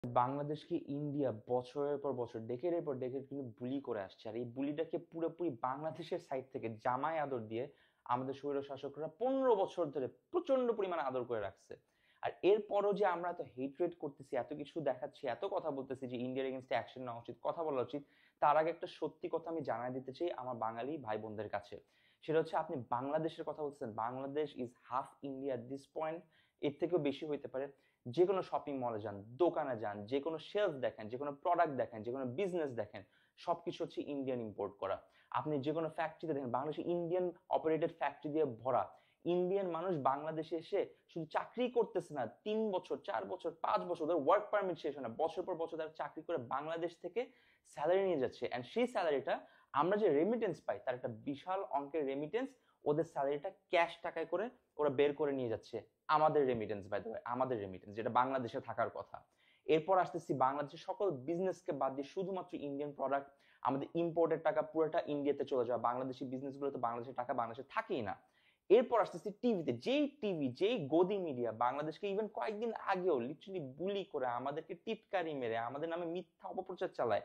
বাংলাদেশকে ইন্ডিয়া বছরের পর বছর ডেকের পর ডেকের কিন্তু বুলি করে আসছে, আর এই বুলিটাকে পুরোপুরি বাংলাদেশের সাইড থেকে জামাই আদর দিয়ে আমাদের স্বৈর শাসকরা 15 বছর ধরে প্রচন্ড পরিমাণে আদর করে রাখছে। আর এরপরও যে আমরা এত হেট্রেট করতেছি, এত কিছু দেখাচ্ছি, এত কথা বলতেছি যে ইন্ডিয়ার এগেনস্টে অ্যাকশন নেওয়া উচিত, কথা বলা উচিত, তার আগে একটা সত্যি কথা আমি জানাই দিতে চাই আমার বাঙালি ভাই বোনদের কাছে। সেটা হচ্ছে, আপনি বাংলাদেশের কথা বলছেন, Bangladesh is half India at this point, এর থেকেও বেশি হইতে পারে। যে কোনো শপিং মলে যান, দোকানে যান, যে কোনো শেলফ দেখেন, যে কোনো প্রোডাক্ট দেখেন, যে কোনো বিজনেস দেখেন, সবকিছু হচ্ছে ইন্ডিয়ান ইম্পোর্ট করা। আপনি যে কোনো ফ্যাক্টরিতে দেখেন, বাংলাদেশে ইন্ডিয়ান অপারেটেড ফ্যাক্টরি দিয়ে ভরা। ইন্ডিয়ান মানুষ বাংলাদেশে এসে শুধু চাকরি করতেছে না, 3 বছর 4 বছর 5 বছর ওদের ওয়ার্ক পারমিট শেষ হয় না, বছর পর বছর তারা চাকরি করে বাংলাদেশ থেকে স্যালারি নিয়ে যাচ্ছে। অ্যান্ড সেই স্যালারিটা আমরা যে রেমিটেন্স পাই, তার একটা বিশাল অঙ্কের রেমিটেন্স, ওদের স্যালারিটা ক্যাশ টাকায় করে ওরা বের করে নিয়ে যাচ্ছে। আমাদের রেমিটেন্স, বাই দ্য ওয়ে, আমাদের রেমিটেন্স, যেটা বাংলাদেশে থাকার কথা। এরপর আসতেছি বাংলাদেশের সকল বিজনেসকে বাদ দিয়ে শুধুমাত্র ইন্ডিয়ান প্রোডাক্ট, আমাদের ইম্পোর্টের টাকা পুরোটা ইন্ডিয়াতে চলে যাওয়া, বাংলাদেশি বিজনেসগুলো তো বাংলাদেশের টাকা বাংলাদেশে থাকেই না। এরপর আসতেছি টিভিতে, যেই টিভি, যেই গদি মিডিয়া বাংলাদেশকে ইভেন কয়েকদিন আগেও লিটারালি বুলি করে, আমাদেরকে টিটকারি মেরে, আমাদের নামে মিথ্যা অপপ্রচার চালায়,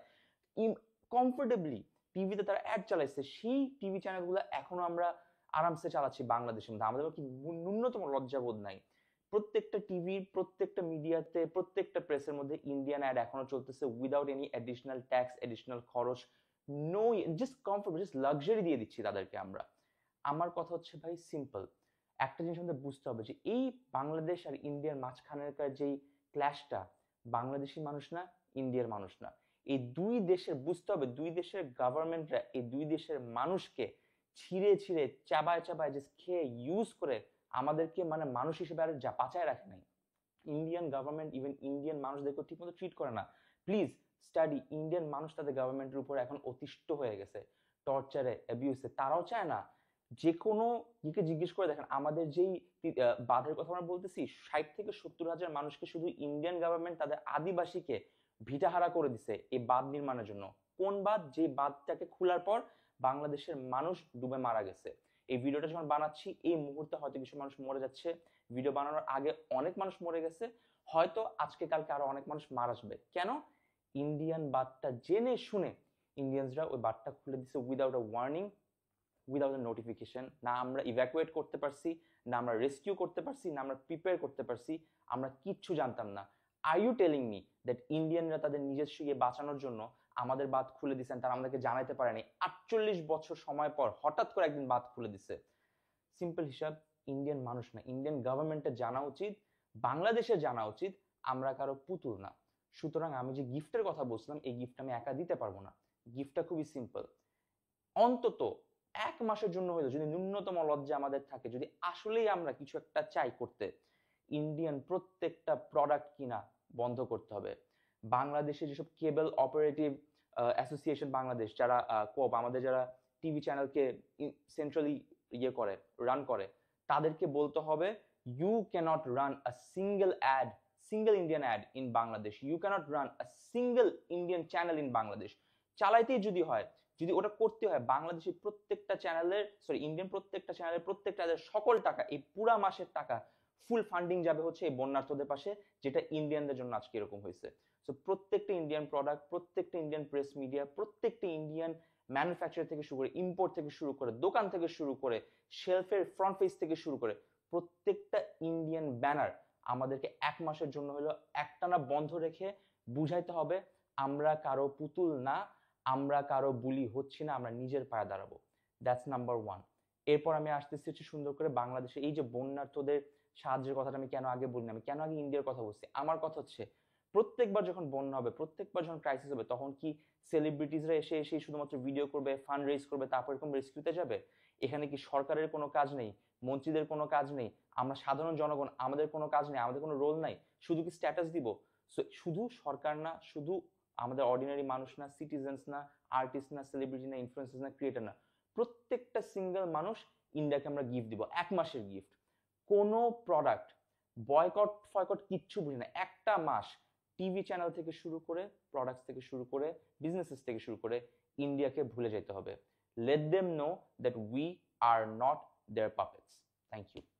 কমফোর্টেবলি টিভিতে তারা অ্যাড চালাইছে, সেই টিভি চ্যানেলগুলো এখনো আমরা আরামসে চালাচ্ছি বাংলাদেশের মধ্যে। আমাদের কি ন্যূনতম লজ্জাবোধ নাই? প্রত্যেকটা টিভির, প্রত্যেকটা মিডিয়াতে, প্রত্যেকটা প্রেসের মধ্যে ইন্ডিয়ান অ্যাড এখনো চলতেছে without any additional tax, additional খরচ, no, just comfort, just luxury দিয়ে দিচ্ছি তাদেরকে আমরা। আমার কথা হচ্ছে ভাই সিম্পল, একটা জিনিস আমাদের বুঝতে হবে যে এই বাংলাদেশ আর ইন্ডিয়ার মাঝখানেরকার যেই ক্ল্যাশটা, বাংলাদেশি মানুষ না, ইন্ডিয়ার মানুষ না, এই দুই দেশের বুঝতে হবে, দুই দেশের গভর্নমেন্টরা এই দুই দেশের মানুষকে ছিঁড়ে ছিঁড়ে চাবায় চাবায় জাস্ট খেয়ে ইউজ করে আমাদেরকে মানে মানুষ হিসেবে আর যা বাঁচায় রাখে নাই। ইন্ডিয়ান গভর্নমেন্ট ইভেন ইন্ডিয়ান মানুষদেরকে ঠিকমতো ট্রিট করে না। প্লিজ স্টাডি, ইন্ডিয়ান মানুষ তাদের গভর্নমেন্টের উপর এখন অতিষ্ঠ হয়ে গেছে, টর্চারে, অ্যাবিউসে। তারাও চায় না, যে কোনো ইকে জিজ্ঞেস করে দেখেন, আমাদের যেই বাঁধের কথা আমরা বলতেছি, 60 থেকে 70 হাজার মানুষকে শুধু ইন্ডিয়ান গভর্নমেন্ট তাদের আদিবাসীকে ভিটাহারা করে দিছে এই বাঁধ নির্মাণের জন্য। কোন বাঁধ? যে বাঁধটাকে খোলার পর বাংলাদেশের মানুষ ডুবে মারা গেছে। এই ভিডিওটা যখন বানাচ্ছি এই মুহূর্তে হয়তো কিছু মানুষ মরে যাচ্ছে, ভিডিও বানানোর আগে অনেক মানুষ মরে গেছে, হয়তো আজকে কালকে আরো অনেক মানুষ মারা যাবে। কেন? ইন্ডিয়ান বাঁধটা জেনে শুনে ইন্ডিয়ানসরা ওই বাঁধটা খুলে দিছে without a warning, without a notification. না আমরা ইভ্যাকুয়েট করতে পারছি, না আমরা রেস্কিউ করতে পারছি, না আমরা প্রিপেয়ার করতে পারছি, আমরা কিচ্ছু জানতাম না। Are you telling me that ইন্ডিয়ানরা তাদের নিজস্ব ইয়ে বাঁচানোর জন্য আমাদের বাঁধ খুলে দিচ্ছেন, তারা আমাদেরকে জানাইতে পারেনি? 48 বছর সময় পর হঠাৎ করে একদিন বাঁধ খুলে দিছে। সিম্পল হিসাব, ইন্ডিয়ান মানুষ না, ইন্ডিয়ান গভর্নমেন্টের জানা উচিত, বাংলাদেশের জানা উচিত আমরা কারো পুতুল না। সুতরাং আমি যে গিফটের কথা বলছিলাম, এই গিফট আমি একা দিতে পারবো না। গিফটটা খুবই সিম্পল, অন্তত 1 মাসের জন্য হইলো যদি ন্যূনতম লজ্জা আমাদের থাকে, যদি আসলেই আমরা কিছু একটা চাই করতে, ইন্ডিয়ান প্রত্যেকটা প্রোডাক্ট কিনা বন্ধ করতে হবে। বাংলাদেশে যেসব কেবল অপারেটিভ অ্যাসোসিয়েশন বাংলাদেশ, যারা কোপ আমাদের যারা টিভি চ্যানেলকে সেন্ট্রালি ইয়ে করে, রান করে, তাদেরকে বলতে হবে you can't run a single ad, single Indian ad in Bangladesh, you can't run a single Indian channel in Bangladesh. চালাইতেই যদি হয়, যদি ওটা করতে হয়, বাংলাদেশের প্রত্যেকটা চ্যানেলের, সরি ইন্ডিয়ান প্রত্যেকটা চ্যানেলের প্রত্যেকটা সকল টাকা, এই পুরা মাসের টাকা ফুল ফান্ডিং যাবে হচ্ছে এই বন্যার্থদের পাশে, যেটা ইন্ডিয়ানদের জন্য আজকে এরকম হয়েছে। সো প্রত্যেকটা ইন্ডিয়ান প্রোডাক্ট, প্রত্যেকটা ইন্ডিয়ান প্রেস মিডিয়া, প্রত্যেকটা ইন্ডিয়ান ম্যানুফ্যাকচার থেকে শুরু করে, ইম্পোর্ট থেকে শুরু করে, দোকান থেকে শুরু করে, শেলফের ফ্রন্ট পেজ থেকে শুরু করে, প্রত্যেকটা ইন্ডিয়ান ব্যানার আমাদেরকে 1 মাসের জন্য হলো একটানা বন্ধ রেখে বুঝাইতে হবে আমরা কারো পুতুল না, আমরা কারো বুলি হচ্ছি না, আমরা নিজের পায়ে দাঁড়াবো। That's number one. এরপর আমি আসতেছি হচ্ছে সুন্দর করে বাংলাদেশে এই যে বন্যার্থদের সাহায্যের কথাটা আমি কেন আগে বলিনি, আমি কেন আগে ইন্ডিয়ার কথা বলছি? আমার কথা হচ্ছে, প্রত্যেকবার যখন বন্যা হবে, প্রত্যেকবার যখন ক্রাইসিস হবে, তখন কি সেলিব্রিটিসরা এসে এসে শুধুমাত্র ভিডিও করবে, ফান্ড রেজ করবে, তারপর এরকম রেস্কিউতে যাবে? এখানে কি সরকারের কোনো কাজ নেই, মন্ত্রীদের কোনো কাজ নেই, আমরা সাধারণ জনগণ আমাদের কোনো কাজ নেই, আমাদের কোনো রোল নাই, শুধু কি স্ট্যাটাস দিব? শুধু সরকার না, শুধু আমাদের অর্ডিনারি মানুষ না, সিটিজেন্স না, আর্টিস্ট না, সেলিব্রিটি না, ইনফ্লুয়েন্সার না, ক্রিয়েটার না, প্রত্যেকটা সিঙ্গেল মানুষ ইন্ডিয়াকে আমরা গিফট দিব, 1 মাসের গিফট। কোনো প্রোডাক্ট বয়কট ফয়কট কিচ্ছু বুঝি না, একটা মাস টিভি চ্যানেল থেকে শুরু করে, প্রোডাক্টস থেকে শুরু করে, বিজনেসেস থেকে শুরু করে, ইন্ডিয়াকে ভুলে যেতে হবে। Let them know that we are not their puppets. Thank you.